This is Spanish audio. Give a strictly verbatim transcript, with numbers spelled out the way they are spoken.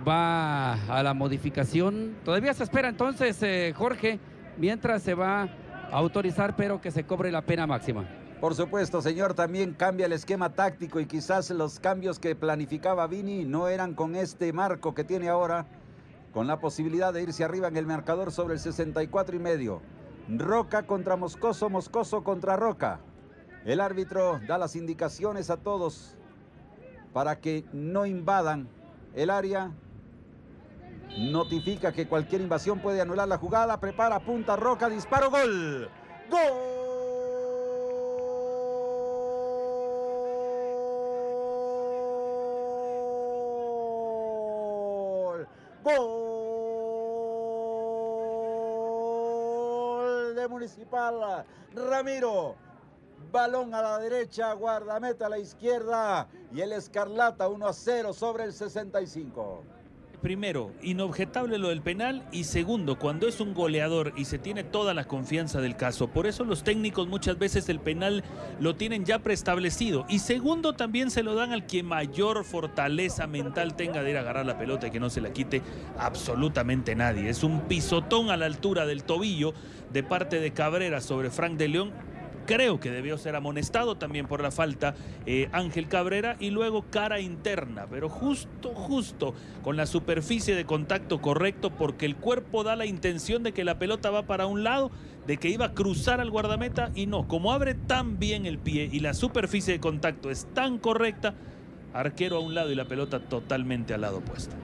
va a la modificación. Todavía se espera entonces, eh, Jorge, mientras se va a autorizar, pero que se cobre la pena máxima. Por supuesto, señor, también cambia el esquema táctico y quizás los cambios que planificaba Vini no eran con este marco que tiene ahora, con la posibilidad de irse arriba en el marcador sobre el sesenta y cuatro y medio. Roca contra Moscoso, Moscoso contra Roca. El árbitro da las indicaciones a todos para que no invadan el área. Notifica que cualquier invasión puede anular la jugada. Prepara, punta, Roca, disparo, gol. ¡Gol! ¡Gol de Municipal! Ramiro. Balón a la derecha, guardameta a la izquierda. Y el Escarlata uno a cero sobre el sesenta y cinco. Primero, inobjetable lo del penal, y segundo, cuando es un goleador y se tiene toda la confianza del caso. Por eso los técnicos muchas veces el penal lo tienen ya preestablecido. Y segundo, también se lo dan al que mayor fortaleza mental tenga de ir a agarrar la pelota y que no se la quite absolutamente nadie. Es un pisotón a la altura del tobillo de parte de Cabrera sobre Frank de León. Creo que debió ser amonestado también por la falta eh, Ángel Cabrera, y luego cara interna, pero justo, justo con la superficie de contacto correcto, porque el cuerpo da la intención de que la pelota va para un lado, de que iba a cruzar al guardameta, y no, como abre tan bien el pie y la superficie de contacto es tan correcta, arquero a un lado y la pelota totalmente al lado opuesto.